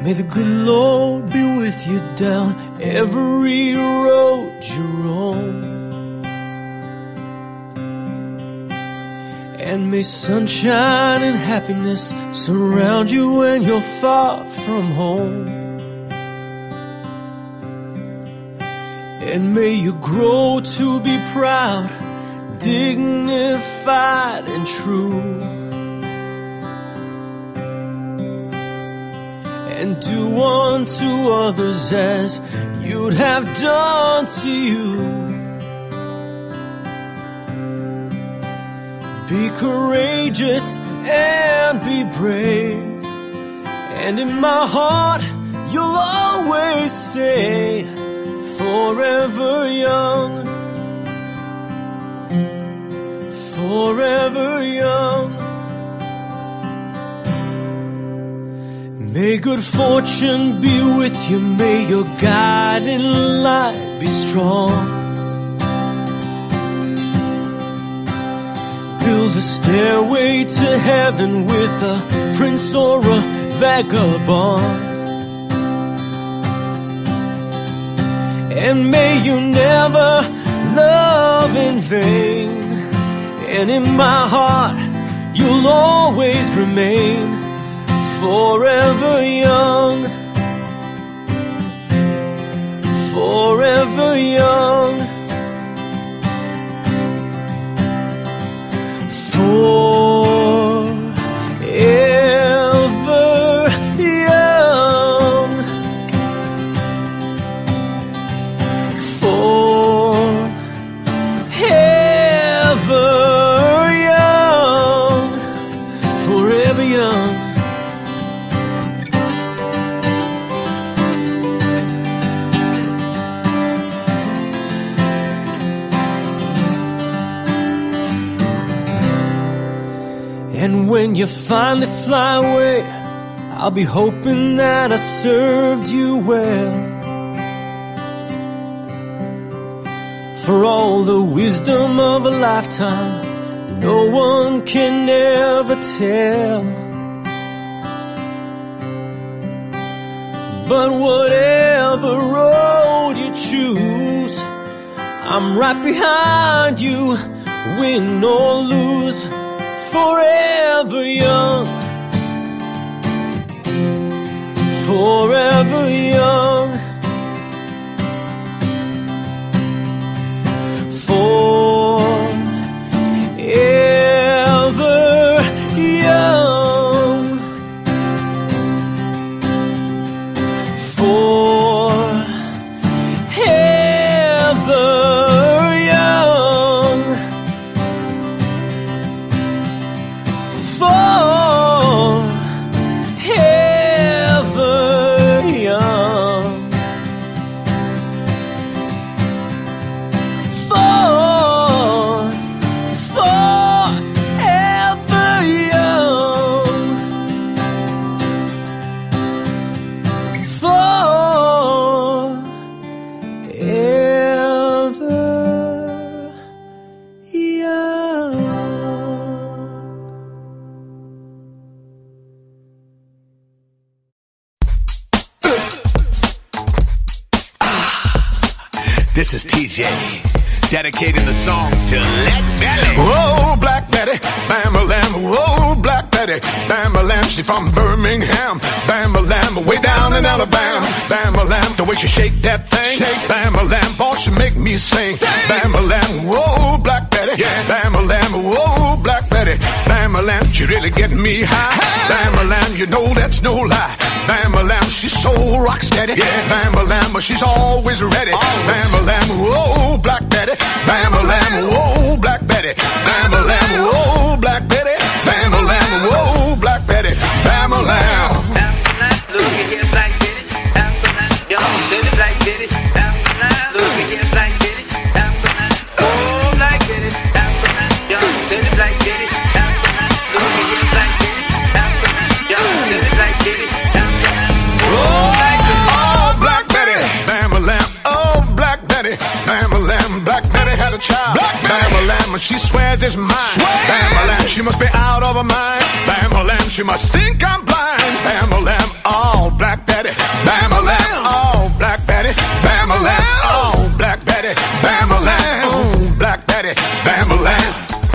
May the good Lord be with you down every road you roam. And may sunshine and happiness surround you when you're far from home. And may you grow to be proud, dignified and true, and do unto others as you'd have done to you. Be courageous and be brave, and in my heart you'll always stay, forever young, forever young. May good fortune be with you, may your guiding light be strong. Build a stairway to heaven with a prince or a vagabond. And may you never love in vain, and in my heart you'll always remain, forever young, forever young, forever young, forever young, forever young. And when you finally fly away, I'll be hoping that I served you well. For all the wisdom of a lifetime, no one can ever tell. But whatever road you choose, I'm right behind you, win or lose, forever young, forever young, forever young, forever young, forever young, This is TJ, dedicating the song to Let Belly. Whoa, Black Betty, Bam-a-lam. Whoa, Black Betty, Bam-a-lam. She from Birmingham, Bam-a-lam. Way down in Alabama, Bam-a-lam. The way she shake that thing, Bam-a-lam. Boy, she make me sing, Bam-a-lam. Whoa, Black Betty, Bam-a-lam. Whoa, Black Betty, Bam-a-lam. She really getting me high, Bam-a-lam. You know that's no lie, Bam-a-lam. She's so rock steady, Bam-a-lam. But she's always ready, Bam-a-lam. Whoa, Black Betty, Bam-a-lam. Whoa, Black Betty, Bam-a-lam. Whoa, Black Betty, Bam-a-lam. Whoa, Black Betty, Bam-a-lam. Look at this Black Betty, Bam-a-lam. Yo, Betty Black Betty, Bam-a-lam. Look at this Black Betty, Bam-a-lam. Oh, Black Betty, Bam-a-lam. Yo, Betty Black Betty, Bam-a-lam. Look at this Black Betty, Bam-a-lam. Yo, Betty Black Betty, Bam-a-lam. Oh, Black Betty, Bam-a-lam. Oh, Black Betty, Bam-a-lam, Black Betty had a child. Bam-a-lam, she swears it's mine. Bam-a-lam, she must be out of her mind. Bam-a-lam, she must think I'm blind. Bam-a-lam, oh, Black Betty. Bam-a-lam, oh, Black Betty. Bam-a-lam, oh, Black Betty. Bam-a-lam, oh, Black Betty. Bam-a-lam.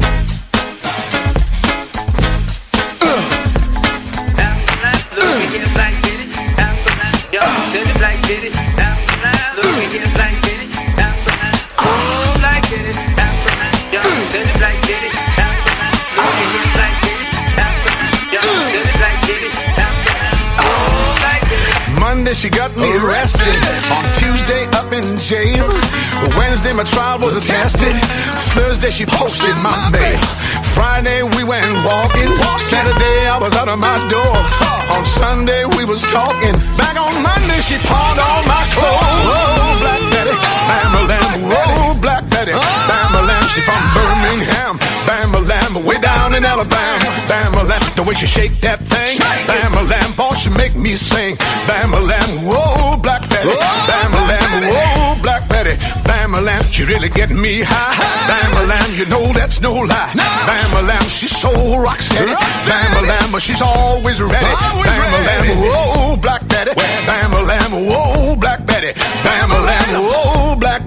Monday she got me arrested. On Tuesday up in jail. Wednesday my trial was attested. Thursday she posted my bail. Friday we went walking. Saturday I was out of my door. On Sunday we was talking. Back on Monday she pawned all my clothes. Whoa, Black Betty, Bam-a-lam. Whoa, Black Betty, Bam-a-lam. She from Birmingham. Bam-a-lam, way down in Alabama. Bam-a-lam, the way she shake that thing. Bam-a-lam, boy, she make me sing. Bam-a-lam, whoa, Black Betty. Bam-a-lam, whoa, Black Betty. Bam-a-lam, she really getting me high. Bam-a-lam, you know that's no lie. Bam-a-lam, she's so rock steady. Bam-a-lam, she's always ready. Bam-a-lam, whoa, Black Betty. Bam-a-lam, whoa, Black Betty. Bam-a-lam, whoa, Black